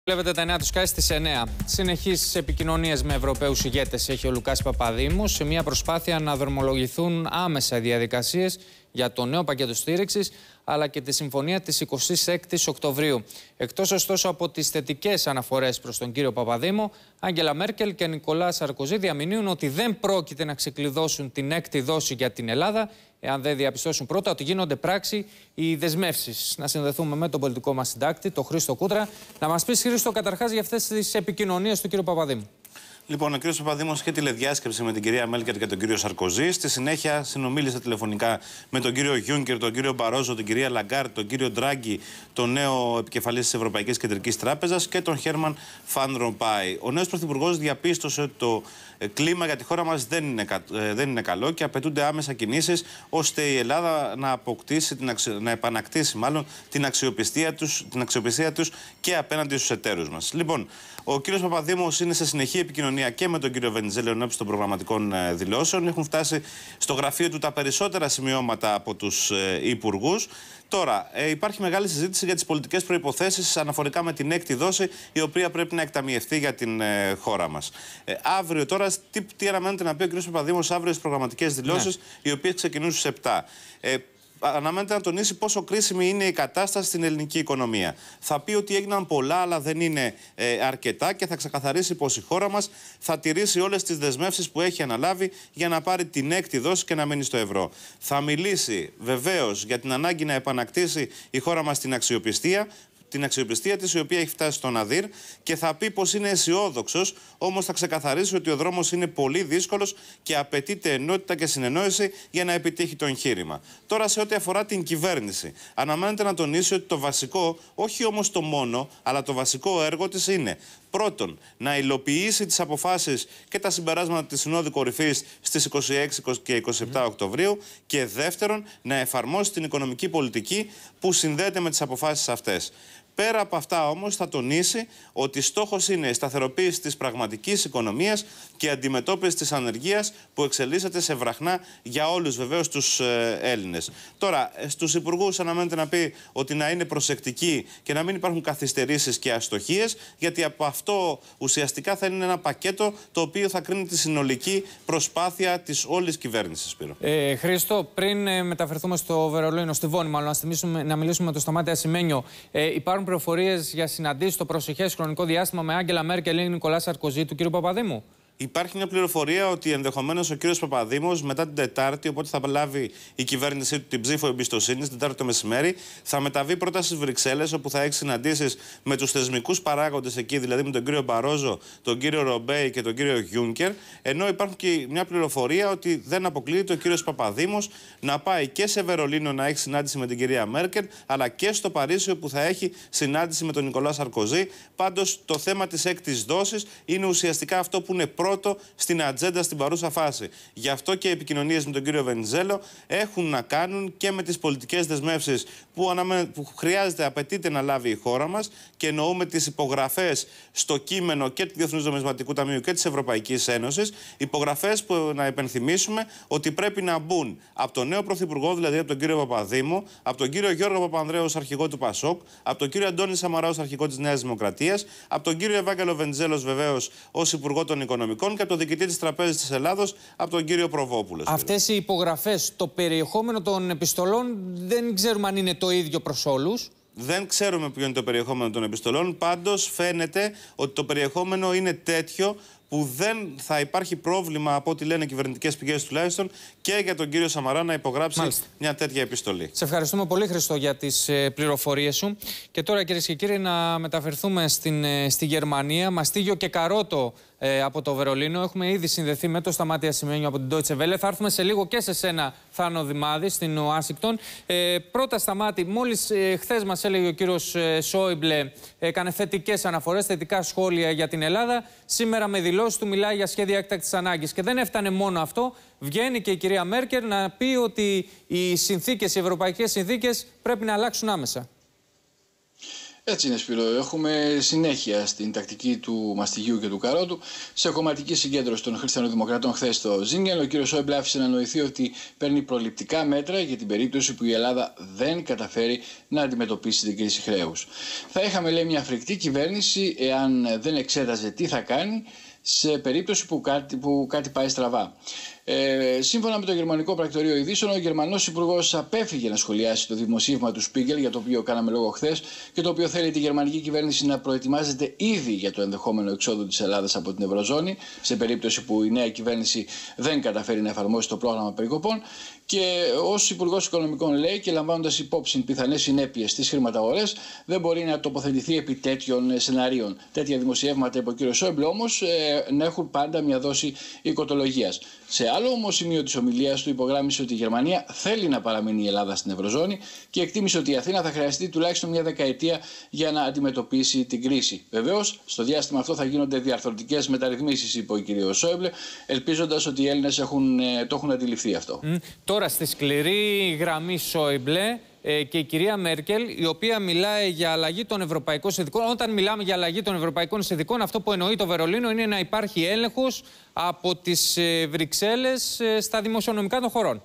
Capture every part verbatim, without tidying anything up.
Βλέπετε τα νέα του Sky στις εννιά. Συνεχείς επικοινωνίες με Ευρωπαίους ηγέτες έχει ο Λουκάς Παπαδήμος σε μια προσπάθεια να δρομολογηθούν άμεσα οι διαδικασίες για το νέο πακέτο στήριξης αλλά και τη συμφωνία της εικοστής έκτης Οκτωβρίου. Εκτός ωστόσο από τις θετικές αναφορές προς τον κύριο Παπαδήμο, Άγγελα Μέρκελ και Νικολά Σαρκοζή διαμηνύουν ότι δεν πρόκειται να ξεκλειδώσουν την έκτη δόση για την Ελλάδα, εάν δεν διαπιστώσουν πρώτα ότι γίνονται πράξη οι δεσμεύσεις. Να συνδεθούμε με τον πολιτικό μας συντάκτη, τον Χρήστο Κούτρα. Να μας πεις, Χρήστο, καταρχάς για αυτές τις επικοινωνίες του κύριου Παπαδήμου. Λοιπόν, ο κ. Παπαδήμος είχε τηλεδιάσκεψη με την κυρία Μέρκελ και τον κύριο Σαρκοζή. Στη συνέχεια συνομίλησε τηλεφωνικά με τον κύριο Γιούνκερ, τον κύριο Μπαρόζο, την κυρία Λαγκάρντ, τον κύριο Ντράγκη, τον νέο επικεφαλής της Ευρωπαϊκής Κεντρικής Τράπεζας και τον Χέρμαν Φαν Ρομπάι. Ο νέος πρωθυπουργός διαπίστωσε ότι το κλίμα για τη χώρα μας δεν είναι, δεν είναι καλό και απαιτούνται άμεσα κινήσεις ώστε η Ελλάδα να αποκτήσει, την αξιο... να επανακτήσει μάλλον την αξιοπιστία τους, την αξιοπιστία τους και απέναντι στους εταίρους μας. Λοιπόν, ο κ. Παπαδήμος είναι σε συνεχή επικοινωνία και με τον κύριο Βενιζέλο ενώπιον των προγραμματικών δηλώσεων. Έχουν φτάσει στο γραφείο του τα περισσότερα σημειώματα από τους υπουργούς. Τώρα, ε, υπάρχει μεγάλη συζήτηση για τις πολιτικές προϋποθέσεις αναφορικά με την έκτη δόση, η οποία πρέπει να εκταμιευτεί για την ε, χώρα μας. Ε, αύριο, τώρα, τι, τι αναμένεται να πει ο κ. Παπαδήμος αύριο στις προγραμματικές δηλώσεις, ναι, οι οποίες ξεκινούν στις επτά. Ε, Αναμένεται να τονίσει πόσο κρίσιμη είναι η κατάσταση στην ελληνική οικονομία. Θα πει ότι έγιναν πολλά, αλλά δεν είναι ε, αρκετά και θα ξεκαθαρίσει πως η χώρα μας θα τηρήσει όλες τις δεσμεύσεις που έχει αναλάβει για να πάρει την έκτη δόση και να μείνει στο ευρώ. Θα μιλήσει βεβαίως για την ανάγκη να επανακτήσει η χώρα μας την αξιοπιστία. την αξιοπιστία της, η οποία έχει φτάσει στον Αδύρ, και θα πει πως είναι αισιόδοξος, όμως θα ξεκαθαρίσει ότι ο δρόμος είναι πολύ δύσκολος και απαιτείται ενότητα και συνεννόηση για να επιτύχει το εγχείρημα. Τώρα, σε ό,τι αφορά την κυβέρνηση, αναμένεται να τονίσει ότι το βασικό, όχι όμως το μόνο, αλλά το βασικό έργο της είναι πρώτον, να υλοποιήσει τις αποφάσεις και τα συμπεράσματα της Συνόδου Κορυφής στις είκοσι έξι και είκοσι επτά Οκτωβρίου και δεύτερον, να εφαρμόσει την οικονομική πολιτική που συνδέεται με τις αποφάσεις αυτές. Πέρα από αυτά όμως θα τονίσει ότι στόχος είναι η σταθεροποίηση της πραγματικής οικονομίας και η αντιμετώπιση της ανεργίας που εξελίσσεται σε βραχνά για όλους βεβαίως τους ε, Έλληνες. Τώρα, στους υπουργούς αναμένεται να πει ότι να είναι προσεκτικοί και να μην υπάρχουν καθυστερήσεις και αστοχίες, γιατί από αυτό ουσιαστικά θα είναι ένα πακέτο το οποίο θα κρίνει τη συνολική προσπάθεια της όλης κυβέρνησης. Σπύρο. Ε, Χρήστο, πριν ε, μεταφερθούμε στο Βερολίνο, στη Βόνη, μάλλον να, να μιλήσουμε με τον Σταμάτη Ασημένιο, ε, υπάρχουν πληροφορίες για συναντήσεις στο προσεχές χρονικό διάστημα με Άγγελα Μέρκελ ή Νικολά Σαρκοζή του κ. Παπαδήμου? Υπάρχει μια πληροφορία ότι ενδεχομένως ο κύριος Παπαδήμος μετά την Τετάρτη, οπότε θα λάβει η κυβέρνησή του την ψήφο εμπιστοσύνης, την Τετάρτη το μεσημέρι, θα μεταβεί πρώτα στις Βρυξέλλες, όπου θα έχει συναντήσεις με τους θεσμικούς παράγοντες εκεί, δηλαδή με τον κύριο Μπαρόζο, τον κύριο Ρομπέι και τον κύριο Γιούνκερ. Ενώ υπάρχει και μια πληροφορία ότι δεν αποκλείεται ο κύριος Παπαδήμος να πάει και σε Βερολίνο να έχει συνάντηση με την κυρία Μέρκελ, αλλά και στο Παρίσι, όπου θα έχει συνάντηση με τον Νικολά Σαρκοζή. Πάντως, το θέμα της έκτης δόσης είναι ουσιαστικά αυτό που είναι πρώτο στην ατζέντα στην παρούσα φάση. Γι' αυτό και οι επικοινωνίες με τον κύριο Βενιζέλο έχουν να κάνουν και με τις πολιτικές δεσμεύσεις που, αναμε... που χρειάζεται, απαιτείται να λάβει η χώρα μας, και εννοούμε τις υπογραφές στο κείμενο και του Διεθνούς Νομισματικού Ταμείου και της Ευρωπαϊκής Ένωσης. Υπογραφές που, να υπενθυμίσουμε, ότι πρέπει να μπουν από τον νέο πρωθυπουργό, δηλαδή από τον κύριο Παπαδήμο, από τον κύριο Γιώργο Παπανδρέου ως αρχηγό του Πασόκ, από τον κύριο Αντώνη Σαμαρά ως αρχηγό της Νέας Δημοκρατίας, από τον κύριο Ευάγγελο Βενιζέλο βεβαίως ως υπουργό των Οικονομικών, και από τον διοικητή της Τραπέζης της Ελλάδος, από τον κύριο Προβόπουλο. Αυτές οι υπογραφές, το περιεχόμενο των επιστολών δεν ξέρουμε αν είναι το ίδιο προς όλους. Δεν ξέρουμε ποιο είναι το περιεχόμενο των επιστολών. Πάντως φαίνεται ότι το περιεχόμενο είναι τέτοιο που δεν θα υπάρχει πρόβλημα, από ό,τι λένε κυβερνητικές πηγές τουλάχιστον, και για τον κύριο Σαμαρά να υπογράψει Μάλιστα. μια τέτοια επιστολή. Σε ευχαριστούμε πολύ, Χριστό, για τις ε, πληροφορίες σου. Και τώρα, κυρίες και κύριοι, να μεταφερθούμε στην, ε, στη Γερμανία. Μαστίγιο και Καρότο ε, από το Βερολίνο. Έχουμε ήδη συνδεθεί με το Σταμάτη Ασημένιο από την Deutsche Welle. Θα έρθουμε σε λίγο και σε σένα, Θάνο Δημάδη, στην Ουάσιγκτον. Ε, πρώτα, Σταμάτη, μόλις ε, χθες μας έλεγε ο κύριος ε, Σόιμπλε, έκανε θετικές αναφορές, θετικά σχόλια για την Ελλάδα. Σήμερα με δηλώσεις του μιλάει για σχέδια έκτακτης ανάγκης. Και δεν έφτανε μόνο αυτό. Βγαίνει και η κυρία Μέρκελ να πει ότι οι συνθήκες, οι ευρωπαϊκές συνθήκες πρέπει να αλλάξουν άμεσα. Έτσι είναι, Σπύρο. Έχουμε συνέχεια στην τακτική του μαστιγίου και του καρότου. Σε κομματική συγκέντρωση των Χριστιανοδημοκρατών χθες στο Ζίνγκεν, ο κ. Σόιμπλε άφησε να νοηθεί ότι παίρνει προληπτικά μέτρα για την περίπτωση που η Ελλάδα δεν καταφέρει να αντιμετωπίσει την κρίση χρέους. Θα είχαμε, λέει, μια φρικτή κυβέρνηση εάν δεν εξέταζε τι θα κάνει σε περίπτωση που κάτι, που κάτι πάει στραβά. Ε, σύμφωνα με το γερμανικό πρακτορείο ειδήσεων, ο Γερμανός Υπουργός απέφυγε να σχολιάσει το δημοσίευμα του Spiegel, για το οποίο κάναμε λόγο χθες, και το οποίο θέλει τη γερμανική κυβέρνηση να προετοιμάζεται ήδη για το ενδεχόμενο εξόδου της Ελλάδας από την Ευρωζώνη, σε περίπτωση που η νέα κυβέρνηση δεν καταφέρει να εφαρμόσει το πρόγραμμα περικοπών. Και ως Υπουργός Οικονομικών, λέει, και λαμβάνοντας υπόψη πιθανές συνέπειες στις χρηματαγορές, δεν μπορεί να τοποθετηθεί επί τέτοιων σεναρίων. Τέτοια δημοσιεύματα, είπε ο κ. Σόιμπλε, όμως ε, να έχουν πάντα μια δόση οικοτολογίας. Σε άλλο όμως σημείο της ομιλίας του υπογράμμισε ότι η Γερμανία θέλει να παραμείνει η Ελλάδα στην Ευρωζώνη και εκτίμησε ότι η Αθήνα θα χρειαστεί τουλάχιστον μια δεκαετία για να αντιμετωπίσει την κρίση. Βεβαίως, στο διάστημα αυτό θα γίνονται διαρθρωτικές μεταρρυθμίσεις, είπε ο κ. Σόιμπλε, ελπίζοντας ότι οι Έλληνες έχουν, το έχουν αντιληφθεί αυτό. Mm. Τώρα, στη σκληρή γραμμή Σόιμπλε ε, και η κυρία Μέρκελ, η οποία μιλάει για αλλαγή των ευρωπαϊκών συνθηκών. Όταν μιλάμε για αλλαγή των ευρωπαϊκών συνθηκών, αυτό που εννοεί το Βερολίνο είναι να υπάρχει έλεγχος από τις ε, Βρυξέλλες ε, στα δημοσιονομικά των χωρών.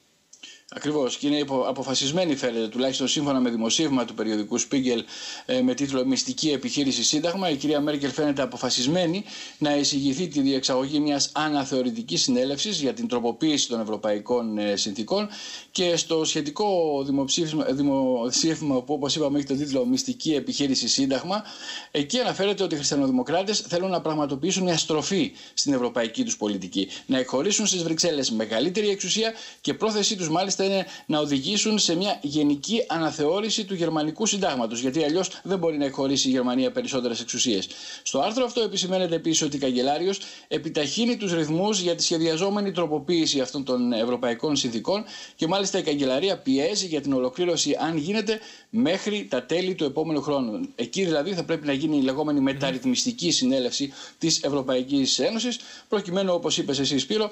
Ακριβώς, και είναι αποφασισμένη, φαίνεται, τουλάχιστον σύμφωνα με δημοσίευμα του περιοδικού Spiegel με τίτλο «Μυστική επιχείρηση Σύνταγμα». Η κυρία Μέρκελ φαίνεται αποφασισμένη να εισηγηθεί τη διεξαγωγή μιας αναθεωρητικής συνέλευσης για την τροποποίηση των ευρωπαϊκών συνθηκών, και στο σχετικό δημοψήφισμα, δημοψήφισμα που, όπως είπαμε, έχει τον τίτλο «Μυστική επιχείρηση Σύνταγμα», εκεί αναφέρεται ότι οι χριστιανοδημοκράτες θέλουν να πραγματοποιήσουν μια στροφή στην ευρωπαϊκή τους πολιτική, να εκχωρήσουν στις Βρυξέλλες μεγαλύτερη εξουσία, και πρόθεσή τους μάλιστα είναι να οδηγήσουν σε μια γενική αναθεώρηση του γερμανικού συντάγματος, γιατί αλλιώς δεν μπορεί να εκχωρήσει η Γερμανία περισσότερες εξουσίες. Στο άρθρο αυτό επισημαίνεται επίσης ότι η καγκελάριος επιταχύνει τους ρυθμούς για τη σχεδιαζόμενη τροποποίηση αυτών των ευρωπαϊκών συνθηκών, και μάλιστα η καγκελαρία πιέζει για την ολοκλήρωση, αν γίνεται, μέχρι τα τέλη του επόμενου χρόνου. Εκεί δηλαδή θα πρέπει να γίνει η λεγόμενη μεταρρυθμιστική συνέλευση της Ευρωπαϊκής Ένωσης, προκειμένου, όπως είπες εσύ, Σπύρο,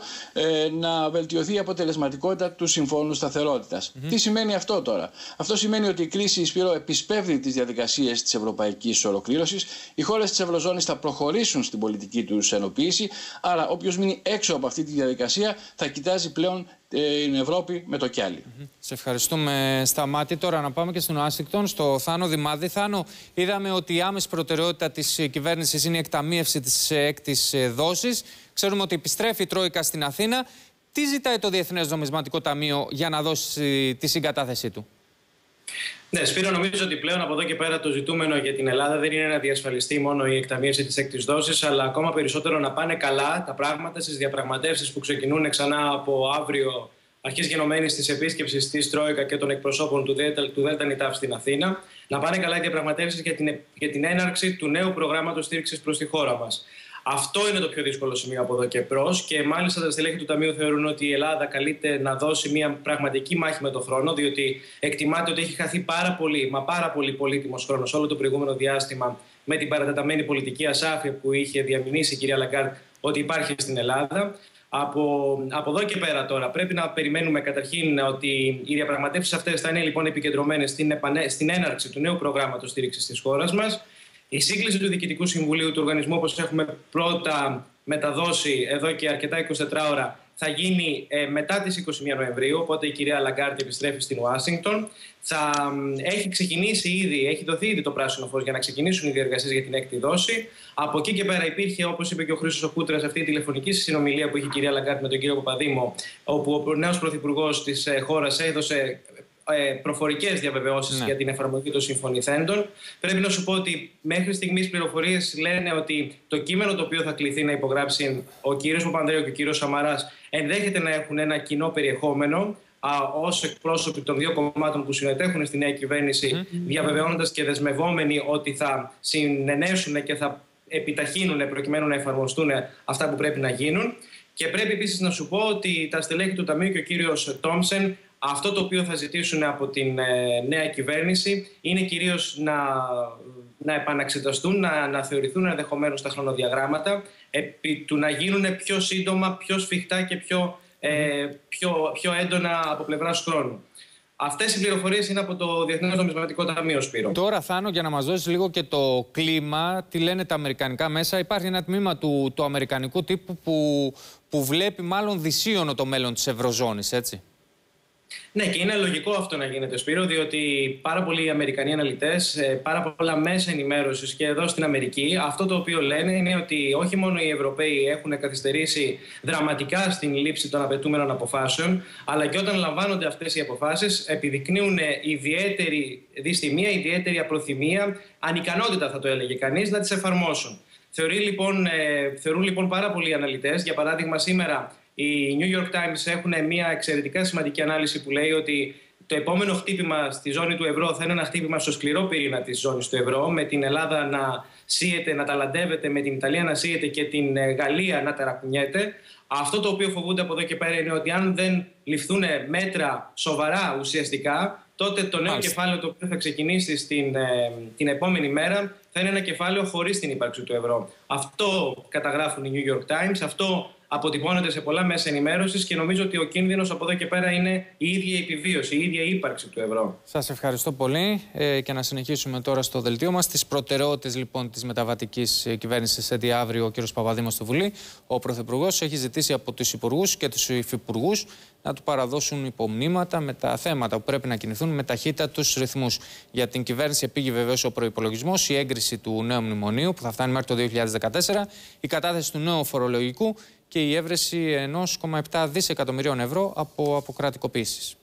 να βελτιωθεί η αποτελεσματικότητα του συμφώνου σταθερότητας. Mm-hmm. Τι σημαίνει αυτό τώρα? Αυτό σημαίνει ότι η κρίση, Σπύρο, επισπεύδει τις διαδικασίες της ευρωπαϊκής ολοκλήρωσης. Οι χώρες της Ευρωζώνης θα προχωρήσουν στην πολιτική τους ενοποίηση. Άρα, όποιος μείνει έξω από αυτή τη διαδικασία θα κοιτάζει πλέον την Ευρώπη με το κιάλι. Mm-hmm. Σε ευχαριστούμε, Σταμάτη. Τώρα να πάμε και στην Ουάσιγκτον, στο Θάνο Δημάδη. Θάνο, είδαμε ότι η άμεση προτεραιότητα της κυβέρνησης είναι η εκταμείευση της έκτης δόσης. Ξέρουμε ότι επιστρέφει η Τρόικα στην Αθήνα. Τι ζητάει το Διεθνές Νομισματικό Ταμείο για να δώσει τη συγκατάθεσή του? Ναι, Σπύρο, νομίζω ότι πλέον από εδώ και πέρα το ζητούμενο για την Ελλάδα δεν είναι να διασφαλιστεί μόνο η εκταμείευση της έκτης δόσης, αλλά ακόμα περισσότερο να πάνε καλά τα πράγματα στις διαπραγματεύσεις που ξεκινούν ξανά από αύριο, αρχής γενομένης της επίσκεψης της Τρόικα και των εκπροσώπων του ΔΝΤ στην Αθήνα. Να πάνε καλά οι διαπραγματεύσεις για την, για την έναρξη του νέου προγράμματος στήριξης προς τη χώρα μας. Αυτό είναι το πιο δύσκολο σημείο από εδώ και μπρος, και μάλιστα τα στελέχη του Ταμείου θεωρούν ότι η Ελλάδα καλείται να δώσει μια πραγματική μάχη με τον χρόνο, διότι εκτιμάται ότι έχει χαθεί πάρα πολύ, μα πάρα πολύ πολύτιμος χρόνος όλο το προηγούμενο διάστημα με την παρατεταμένη πολιτική ασάφεια που είχε διαμηνήσει η κυρία Λαγκάρντ ότι υπάρχει στην Ελλάδα. Από, από εδώ και πέρα τώρα πρέπει να περιμένουμε καταρχήν ότι οι διαπραγματεύσεις αυτές θα είναι λοιπόν επικεντρωμένες στην, επανε... στην έναρξη του νέου προγράμματος στήριξης της χώρας μας. Η σύγκληση του Διοικητικού Συμβουλίου του οργανισμού, όπως έχουμε πρώτα μεταδώσει εδώ και αρκετά εικοσιτετρά ώρα, θα γίνει ε, μετά τις είκοσι μία Νοεμβρίου, οπότε η κυρία Λαγκάρντ επιστρέφει στην Ουάσιγκτον. Θα ε, έχει ξεκινήσει ήδη, έχει δοθεί ήδη το πράσινο φως για να ξεκινήσουν οι διεργασίες για την έκτη δόση. Από εκεί και πέρα υπήρχε, όπως είπε και ο Χρήστος ο Κούτρας, αυτή η τηλεφωνική συνομιλία που είχε η κυρία Λαγκάρντ με τον κύριο Παπαδήμο, όπου ο νέος πρωθυπουργός της ε, χώρας έδωσε προφορικές διαβεβαιώσεις, ναι, για την εφαρμογή των συμφωνηθέντων. Πρέπει να σου πω ότι μέχρι στιγμής πληροφορίες λένε ότι το κείμενο το οποίο θα κληθεί να υπογράψει ο κύριος Παπανδρέου και ο κύριος Σαμαράς ενδέχεται να έχουν ένα κοινό περιεχόμενο ως εκπρόσωποι των δύο κομμάτων που συμμετέχουν στη νέα κυβέρνηση, mm-hmm. διαβεβαιώνοντας και δεσμευόμενοι ότι θα συνενέσουν και θα επιταχύνουν προκειμένου να εφαρμοστούν αυτά που πρέπει να γίνουν. Και πρέπει επίσης να σου πω ότι τα στελέχη του Ταμείου και ο κύριος Τόμσεν, αυτό το οποίο θα ζητήσουν από την ε, νέα κυβέρνηση είναι κυρίως να, να επαναξεταστούν, να, να θεωρηθούν ενδεχομένως τα χρονοδιαγράμματα, επί του να γίνουν πιο σύντομα, πιο σφιχτά και πιο, ε, πιο, πιο έντονα από πλευράς χρόνου. Αυτές οι πληροφορίες είναι από το Διεθνές Νομισματικό Ταμείο, Σπύρο. Τώρα, Θάνο, για να μας δώσεις λίγο και το κλίμα, τι λένε τα αμερικανικά μέσα. Υπάρχει ένα τμήμα του, του αμερικανικού τύπου που, που βλέπει μάλλον δυσίωνο το μέλλον της Ευρωζώνης, έτσι. Ναι, και είναι λογικό αυτό να γίνεται, Σπύρο, διότι πάρα πολλοί Αμερικανοί αναλυτές, πάρα πολλά μέσα ενημέρωσης και εδώ στην Αμερική, αυτό το οποίο λένε είναι ότι όχι μόνο οι Ευρωπαίοι έχουν καθυστερήσει δραματικά στην λήψη των απαιτούμενων αποφάσεων, αλλά και όταν λαμβάνονται αυτές οι αποφάσεις, επιδεικνύουν ιδιαίτερη δυστημία, ιδιαίτερη απροθυμία, ανικανότητα, θα το έλεγε κανείς, να τις εφαρμόσουν. Θεωρεί, λοιπόν, ε, θεωρούν λοιπόν πάρα πολλοί αναλυτές, για παράδειγμα, σήμερα. Οι New York Times έχουν μια εξαιρετικά σημαντική ανάλυση που λέει ότι το επόμενο χτύπημα στη ζώνη του ευρώ θα είναι ένα χτύπημα στο σκληρό πυρήνα της ζώνης του ευρώ, με την Ελλάδα να σύεται, να ταλαντεύεται, με την Ιταλία να σύεται και την Γαλλία να ταρακουνιέται. Αυτό το οποίο φοβούνται από εδώ και πέρα είναι ότι αν δεν ληφθούν μέτρα σοβαρά ουσιαστικά, τότε το νέο Άλιστα. κεφάλαιο το οποίο θα ξεκινήσει στην, ε, την επόμενη μέρα θα είναι ένα κεφάλαιο χωρίς την ύπαρξη του ευρώ. Αυτό καταγράφουν οι New York Times, αυτό αποτυπώνεται σε πολλά μέσα ενημέρωσης και νομίζω ότι ο κίνδυνος από εδώ και πέρα είναι η ίδια η επιβίωση, η ίδια η ύπαρξη του ευρώ. Σας ευχαριστώ πολύ ε, και να συνεχίσουμε τώρα στο δελτίο μας. Τις προτεραιότητες λοιπόν της μεταβατικής κυβέρνησης έτει αύριο ο κ. Παπαδήμος στη Βουλή. Ο Πρωθυπουργός έχει ζητήσει από τους υπουργούς και τους υφυπουργούς να του παραδώσουν υπομνήματα με τα θέματα που πρέπει να κινηθούν με ταχύτατους ρυθμούς. Για την κυβέρνηση επήγει βεβαίως ο προϋπολογισμός, η έγκριση του νέου μνημονίου που θα φτάνει μέχρι το δύο χιλιάδες δεκατέσσερα, η κατάθεση του νέου φορολογικού και η έβρεση ενός κόμμα επτά δισεκατομμυρίων ευρώ από αποκρατικοποίησεις.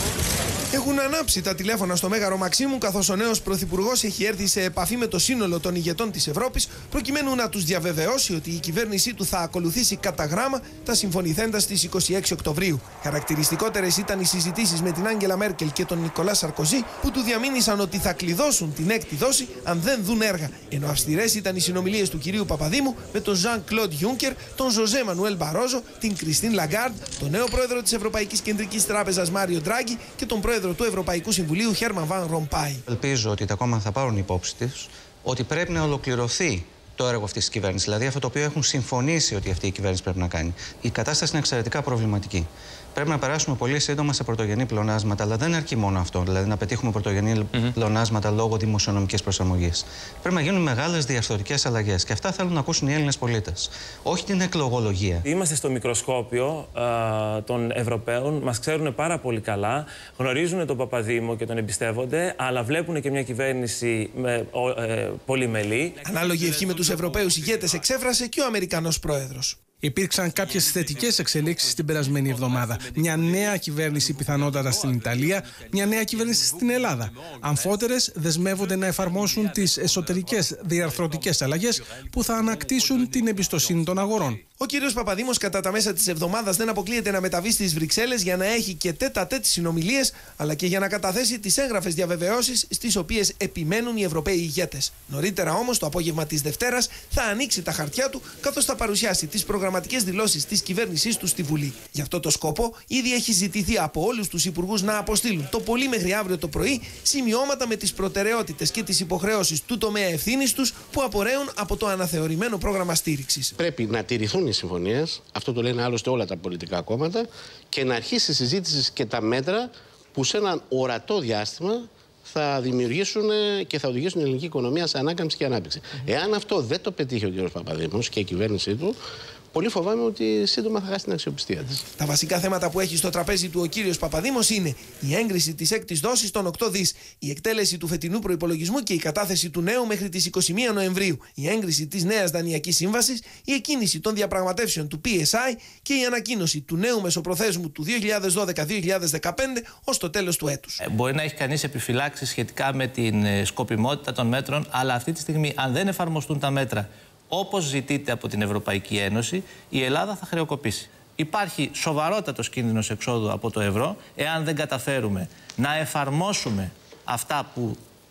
Έχουν ανάψει τα τηλέφωνα στο Μέγαρο Μαξίμου, καθώς ο νέος πρωθυπουργός έχει έρθει σε επαφή με το σύνολο των ηγετών της Ευρώπης, προκειμένου να τους διαβεβαιώσει ότι η κυβέρνησή του θα ακολουθήσει κατά γράμμα τα συμφωνηθέντα στις είκοσι έξι Οκτωβρίου. Χαρακτηριστικότερες ήταν οι συζητήσεις με την Άγγελα Μέρκελ και τον Νικολά Σαρκοζή, που του διαμήνυσαν ότι θα κλειδώσουν την έκτη δόση αν δεν δουν έργα. Ενώ αυστηρές ήταν οι συνομιλίες του κυρίου Παπαδήμου με τον Ζαν Κλοντ Γιούνκερ, τον Ζωζέ Μανουέλ Μπαρόζο, την Κριστίν Λαγκάρντ, τον νέο πρόεδρο της Ευρωπαϊκής Κεντρικής Τράπεζας Μάριο Ντράγκι και τον πρόεδρο του Ευρωπαϊκού Συμβουλίου Χέρμαν Βαν Ρομπάι. Ελπίζω ότι τα κόμματα θα πάρουν υπόψη τους ότι πρέπει να ολοκληρωθεί το έργο αυτής της κυβέρνησης, δηλαδή αυτό το οποίο έχουν συμφωνήσει ότι αυτή η κυβέρνηση πρέπει να κάνει. Η κατάσταση είναι εξαιρετικά προβληματική. Πρέπει να περάσουμε πολύ σύντομα σε πρωτογενή πλεονάσματα, αλλά δεν αρκεί μόνο αυτό, δηλαδή να πετύχουμε πρωτογενή mm-hmm. πλεονάσματα λόγω δημοσιονομικής προσαρμογής. Πρέπει να γίνουν μεγάλες διαρθρωτικές αλλαγές και αυτά θέλουν να ακούσουν οι Έλληνες πολίτες. Όχι την εκλογολογία. Είμαστε στο μικροσκόπιο α, των Ευρωπαίων, μας ξέρουν πάρα πολύ καλά, γνωρίζουν τον Παπαδήμο και τον εμπιστεύονται, αλλά βλέπουν και μια κυβέρνηση με, ο, ε, πολυμελή. Ανάλογη ευχή με τους Ευρωπαίους ηγέτες εξέφρασε και ο Αμερικανός πρόεδρος. Υπήρξαν κάποιες θετικές εξελίξεις την περασμένη εβδομάδα. Μια νέα κυβέρνηση πιθανότατα στην Ιταλία, μια νέα κυβέρνηση στην Ελλάδα. Αμφότερες δεσμεύονται να εφαρμόσουν τις εσωτερικές διαρθρωτικές αλλαγές που θα ανακτήσουν την εμπιστοσύνη των αγορών. Ο κύριος Παπαδήμος κατά τα μέσα της εβδομάδας δεν αποκλείεται να μεταβεί στις Βρυξέλλες για να έχει και τέτα-τέτ συνομιλίες, αλλά και για να καταθέσει τις έγγραφες διαβεβαιώσεις στις οποίες επιμένουν οι Ευρωπαίοι ηγέτες. Νωρίτερα όμως, το απόγευμα της Δευτέρας, θα ανοίξει τα χαρτιά του, καθώς θα παρουσιάσει τις προγραμματικές δηλώσεις της κυβέρνησής του στη Βουλή. Γι' αυτό το σκόπο, ήδη έχει ζητηθεί από όλους τους υπουργούς να αποστείλουν το πολύ μέχρι αύριο το πρωί σημειώματα με τις προτεραιότητες και τις υποχρεώσεις του τομέα ευθύνης τους που απορρέουν από το αναθεωρημένο πρόγραμμα στήριξης. Πρέπει να τηρηθούν οι συμφωνίες, αυτό το λένε άλλωστε όλα τα πολιτικά κόμματα, και να αρχίσει η συζήτηση και τα μέτρα που σε έναν ορατό διάστημα θα δημιουργήσουν και θα οδηγήσουν την ελληνική οικονομία σε ανάκαμψη και ανάπτυξη. Mm-hmm. Εάν αυτό δεν το πετύχει ο κ. Παπαδήμος και η κυβέρνησή του, πολύ φοβάμαι ότι σύντομα θα χάσει την αξιοπιστία της. Τα βασικά θέματα που έχει στο τραπέζι του ο κύριος Παπαδήμος είναι η έγκριση της έκτης δόσης των οκτώ δις, η εκτέλεση του φετινού προϋπολογισμού και η κατάθεση του νέου μέχρι τις είκοσι μία Νοεμβρίου, η έγκριση της νέας δανειακής σύμβασης, η εκκίνηση των διαπραγματεύσεων του πι ες άι και η ανακοίνωση του νέου μεσοπροθέσμου του δύο χιλιάδες δώδεκα δύο χιλιάδες δεκαπέντε ως το τέλος του έτους. Ε, μπορεί να έχει κανείς επιφυλάξεις σχετικά με την σκοπιμότητα των μέτρων, αλλά αυτή τη στιγμή, αν δεν εφαρμοστούν τα μέτρα όπως ζητείται από την Ευρωπαϊκή Ένωση, η Ελλάδα θα χρεοκοπήσει. Υπάρχει σοβαρότατος κίνδυνος εξόδου από το ευρώ, εάν δεν καταφέρουμε να εφαρμόσουμε αυτά που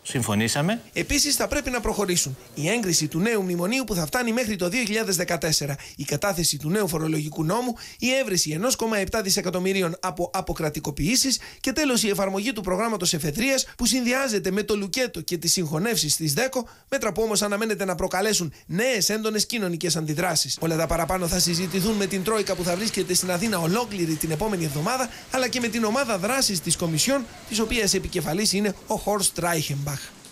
Συμφωνήσαμε. Επίσης, θα πρέπει να προχωρήσουν η έγκριση του νέου μνημονίου που θα φτάνει μέχρι το δύο χιλιάδες δεκατέσσερα, η κατάθεση του νέου φορολογικού νόμου, η έβρεση ενός κόμμα επτά δισεκατομμυρίων από αποκρατικοποιήσεις και τέλος η εφαρμογή του προγράμματος εφεδρείας που συνδυάζεται με το λουκέτο και τις συγχωνεύσεις της ΔΕΚΟ, μέτρα που όμως αναμένεται να προκαλέσουν νέες έντονες κοινωνικές αντιδράσεις. Όλα τα παραπάνω θα συζητηθούν με την Τρόικα που θα βρίσκεται στην Αθήνα ολόκληρη την επόμενη εβδομάδα, αλλά και με την ομάδα δράσης της Κομισιόν, της οποίας επικεφαλής είναι ο Χόρστ Ράιχενμπαχ.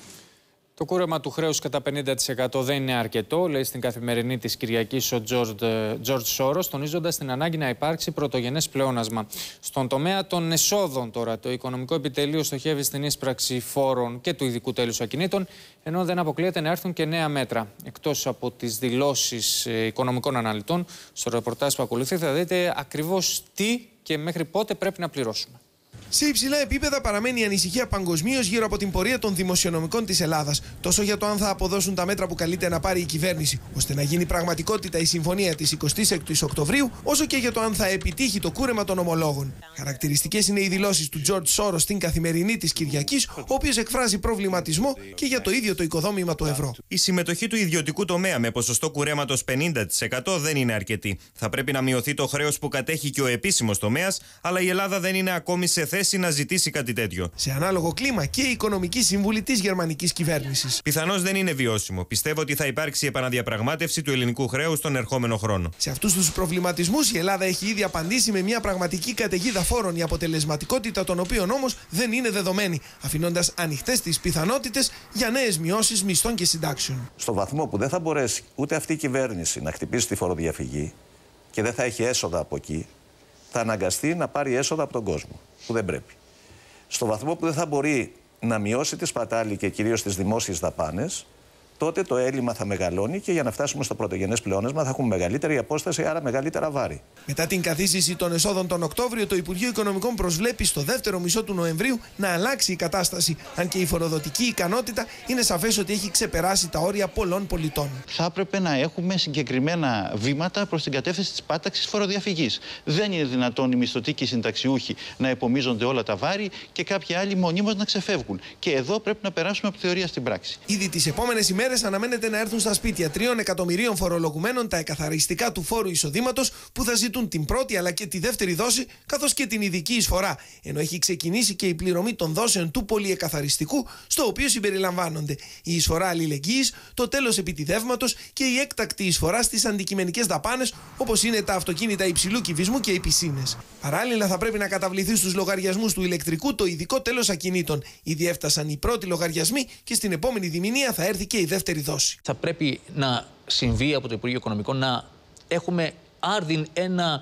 Το κούρεμα του χρέους κατά πενήντα τοις εκατό δεν είναι αρκετό, λέει στην Καθημερινή της Κυριακής ο Τζορτζ Σόρος, τονίζοντας την ανάγκη να υπάρξει πρωτογενές πλεόνασμα. Στον τομέα των εσόδων τώρα, το Οικονομικό Επιτελείο στοχεύει στην ίσπραξη φόρων και του ειδικού τέλους ακινήτων, ενώ δεν αποκλείεται να έρθουν και νέα μέτρα. Εκτός από τις δηλώσεις οικονομικών αναλυτών, στο ρεπορτάζ που ακολουθεί θα δείτε ακριβώς τι και μέχρι πότε πρέπει να πληρώσουμε. Σε υψηλά επίπεδα παραμένει η ανησυχία παγκοσμίως γύρω από την πορεία των δημοσιονομικών της Ελλάδας. Τόσο για το αν θα αποδώσουν τα μέτρα που καλείται να πάρει η κυβέρνηση, ώστε να γίνει πραγματικότητα η συμφωνία της εικοστής έκτου Οκτωβρίου, όσο και για το αν θα επιτύχει το κούρεμα των ομολόγων. Χαρακτηριστικές είναι οι δηλώσεις του Τζορτζ Σόρος στην Καθημερινή της Κυριακής, ο οποίος εκφράζει προβληματισμό και για το ίδιο το οικοδόμημα του ευρώ. Η συμμετοχή του ιδιωτικού τομέα με ποσοστό κουρέματος πενήντα τοις εκατό δεν είναι αρκετή. Θα πρέπει να μειωθεί το χρέος που κατέχει και ο επίσημος τομέας, αλλά η Ελλάδα δεν είναι ακόμη σε θέση να ζητήσει κάτι τέτοιο. Σε ανάλογο κλίμα και η οικονομική σύμβουλη της γερμανικής κυβέρνησης. Πιθανώς δεν είναι βιώσιμο. Πιστεύω ότι θα υπάρξει επαναδιαπραγμάτευση του ελληνικού χρέους τον ερχόμενο χρόνο. Σε αυτούς τους προβληματισμούς η Ελλάδα έχει ήδη απαντήσει με μια πραγματική καταιγίδα φόρων, η αποτελεσματικότητα των οποίων όμως δεν είναι δεδομένη, αφήνοντας ανοιχτές τις πιθανότητες για νέες μειώσεις μισθών και συντάξεων. Στο βαθμό που δεν θα μπορέσει ούτε αυτή η κυβέρνηση να χτυπήσει τη φοροδιαφυγή και δεν θα έχει έσοδα από εκεί, θα αναγκαστεί να πάρει έσοδα από τον κόσμο, που δεν πρέπει. Στο βαθμό που δεν θα μπορεί να μειώσει τη σπατάλη και κυρίως τις δημόσιες δαπάνες, τότε το έλλειμμα θα μεγαλώνει και για να φτάσουμε στο πρωτογενές πλεόνασμα θα έχουμε μεγαλύτερη απόσταση, άρα μεγαλύτερα βάρη. Μετά την καθίστηση των εσόδων τον Οκτώβριο, το Υπουργείο Οικονομικών προσβλέπει στο δεύτερο μισό του Νοεμβρίου να αλλάξει η κατάσταση. Αν και η φοροδοτική ικανότητα είναι σαφές ότι έχει ξεπεράσει τα όρια πολλών πολιτών. Θα έπρεπε να έχουμε συγκεκριμένα βήματα προς την κατεύθυνση της πάταξης φοροδιαφυγής. Δεν είναι δυνατόν οι μισθωτοί και οι συνταξιούχοι να επομίζονται όλα τα βάρη και κάποιοι άλλοι μονίμως να ξεφεύγουν. Και εδώ πρέπει να περάσουμε από τη θεωρία στην πράξη. Ήδη τις επόμενες ημέρες αναμένεται να έρθουν στα σπίτια τριών εκατομμυρίων φορολογουμένων τα εκαθαριστικά του φόρου εισοδήματος που θα ζητούν την πρώτη αλλά και τη δεύτερη δόση, καθώς και την ειδική εισφορά. Ενώ έχει ξεκινήσει και η πληρωμή των δόσεων του πολυεκαθαριστικού, στο οποίο συμπεριλαμβάνονται η εισφορά αλληλεγγύης, το τέλος επιτιδεύματος και η έκτακτη εισφορά στις αντικειμενικές δαπάνες, όπως είναι τα αυτοκίνητα υψηλού κυβισμού και οι πισίνες. Παράλληλα, θα πρέπει να καταβληθεί στους λογαριασμούς του ηλεκτρικού το ειδικό τέλος ακινήτων. Ήδη έφτασαν οι πρώτοι λογαριασμοί και στην επόμενη διμηνία θα έρθει και η δεύτερη δόση. Θα πρέπει να συμβεί από το Υπουργείο Οικονομικών να έχουμε άρδιν ένα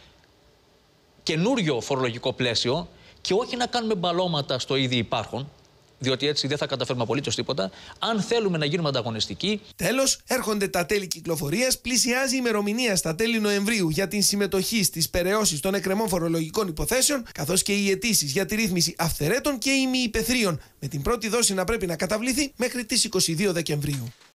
καινούριο φορολογικό πλαίσιο και όχι να κάνουμε μπαλώματα στο ήδη υπάρχον, διότι έτσι δεν θα καταφέρουμε απολύτως τίποτα. Αν θέλουμε να γίνουμε ανταγωνιστικοί. Τέλος, έρχονται τα τέλη κυκλοφορίας. Πλησιάζει η ημερομηνία στα τέλη Νοεμβρίου για την συμμετοχή στις περαιώσεις των εκκρεμών φορολογικών υποθέσεων, καθώς και οι αιτήσεις για τη ρύθμιση αυθαιρέτων και ημιυπεθρίων, με την πρώτη δόση να πρέπει να καταβληθεί μέχρι τις είκοσι δύο Δεκεμβρίου.